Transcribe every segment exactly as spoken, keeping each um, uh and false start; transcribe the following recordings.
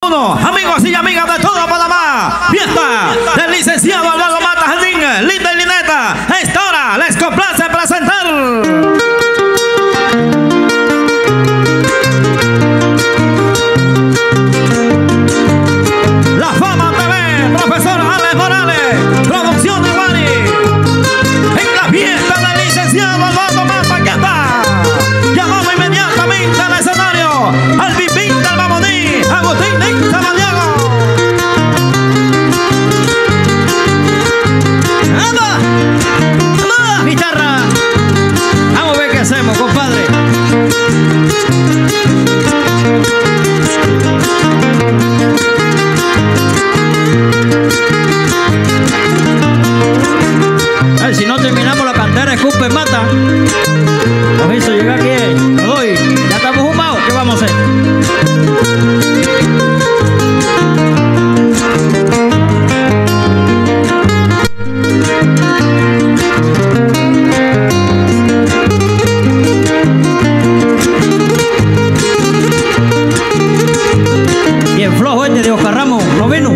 uno, amigos y amigas de todo Panamá. Fiesta del licenciado Eduardo Mata Jardín, Linda y Lineta. A esta hora les complace presentar La Fama T V, profesor Alex Morales, producción de Wani. En la fiesta del licenciado Eduardo Mata, ¿qué está? Llamamos inmediatamente al escenario al Bibín del Mamoní, Agustín de Samaniego. ¡Anda! ¡Anda! ¡Guitarra! Vamos a ver qué hacemos, compadre. A ver, si no terminamos la cantera, escupe mata. Nos hizo llegar aquí. Hoy ya estamos fumados. ¿Qué vamos a hacer? Bien flojo este de Oscar Ramos. ¿No vino?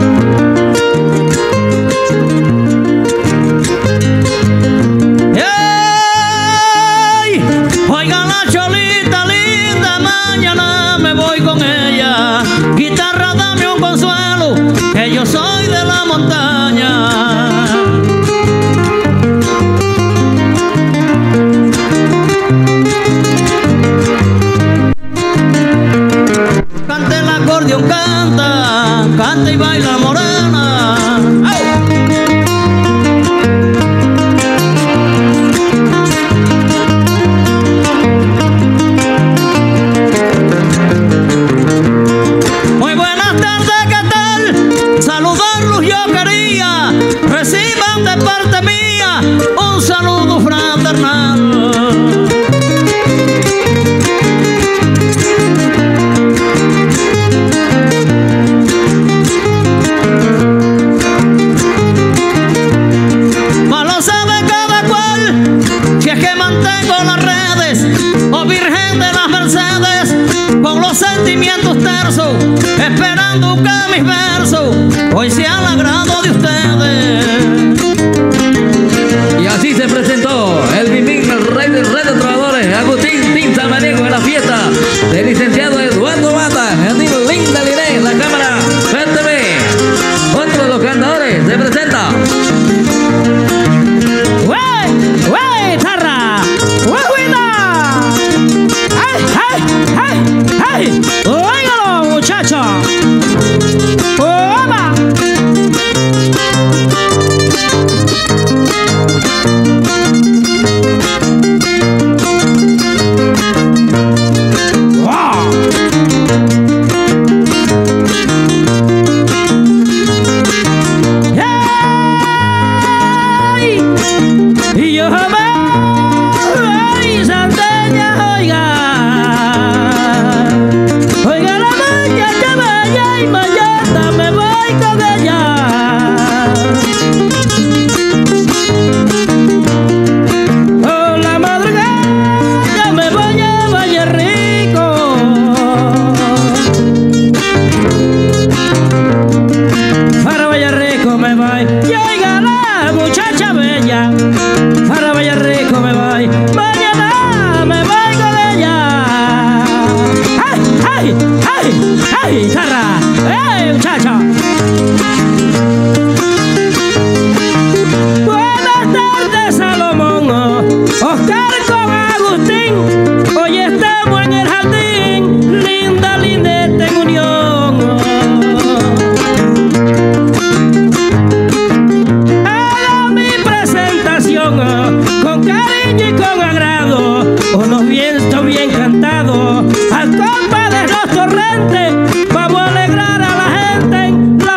Oigan la cholita linda, mañana me voy con ella. Guitarra, dame un consuelo, que yo soy de la montaña. Canta el acordeón, canta, canta y baila morena. ¡Au! Saludarlos yo quería, reciban de parte mía un saludo fraternal. Mas lo sabe cada cual, si es que mantengo las redes, oh Virgen de las Mercedes, con los sentimientos tersos, esperando que mis versos hoy sea al agrado de ustedes. Y así se presentó el Bibín, el rey de red de trovadores, Agustín Tin Samaniego, en la fiesta del licenciado Eduardo Mata Jardín, Linda Liné, la cámara P T V. Otro de los cantadores se presenta. ¡Wey! ¡Wey! ¡Tarra! ¡Huehuina! ¡Ay! ¡Ay! ¡Ay! ¡Ay! ¡Óigalo, muchachos! ¡Oba! Al compa de los torrentes, vamos a alegrar a la gente en la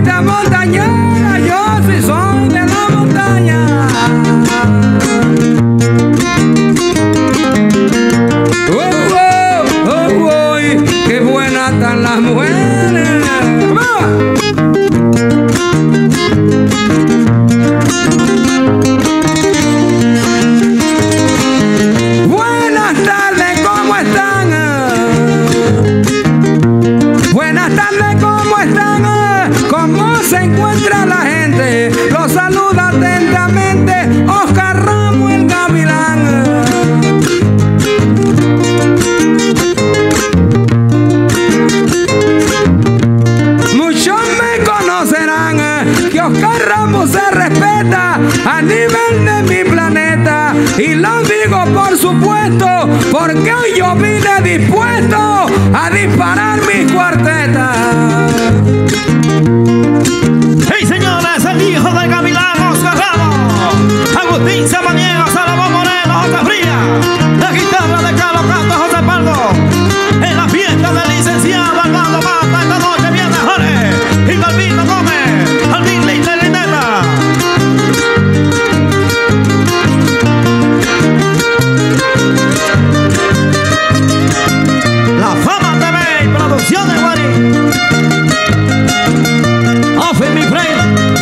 bonita montañera, yo sí soy de la montaña. Oh, oh, oh, oh, qué buenas están las mujeres. Buenas tardes, ¿cómo están? Buenas tardes, ¿cómo están? ¿Cómo se encuentra la gente? Los saluda atentamente Oscar Ramos el Gavilán. Muchos me conocerán que Oscar Ramos se respeta a nivel de mi planeta. Y lo digo por supuesto, porque hoy yo vine dispuesto a disparar mis cuartetas. ¡Hey, señores! El hijo del Gavilán, Oscar Ramos, Agustín Samaniego, Salomón Moreno, José Fría, la guitarra de Carlos Castro, José Pardo, en la fiesta del licenciado Armando Mata. Esta noche viene Jorge y Galvino Gómez, Alvin Linda y Lineta. La Fama T V y Producciones Guarí. Off in mi friend.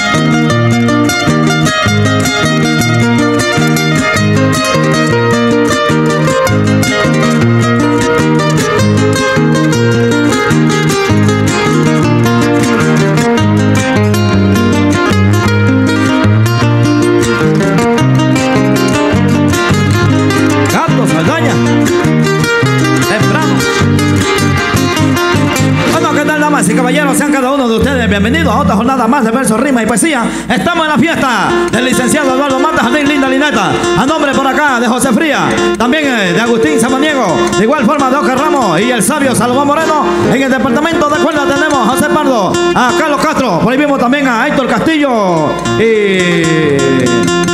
Gato Saldaña. Temprano. Bueno, ¿qué tal, damas y caballeros? Sean cada uno de ustedes bienvenidos a otra jornada más de versos, rimas y poesía. Estamos en la fiesta del licenciado Eduardo Mata, Jardín Linda Lineta. A nombre por acá de José Fría, también eh, de Agustín Samaniego, de igual forma de Oscar Ramos y el sabio Salomón Moreno. En el departamento de cuerda tenemos a José Pardo, a Carlos Castro, por ahí mismo también a Héctor Castillo y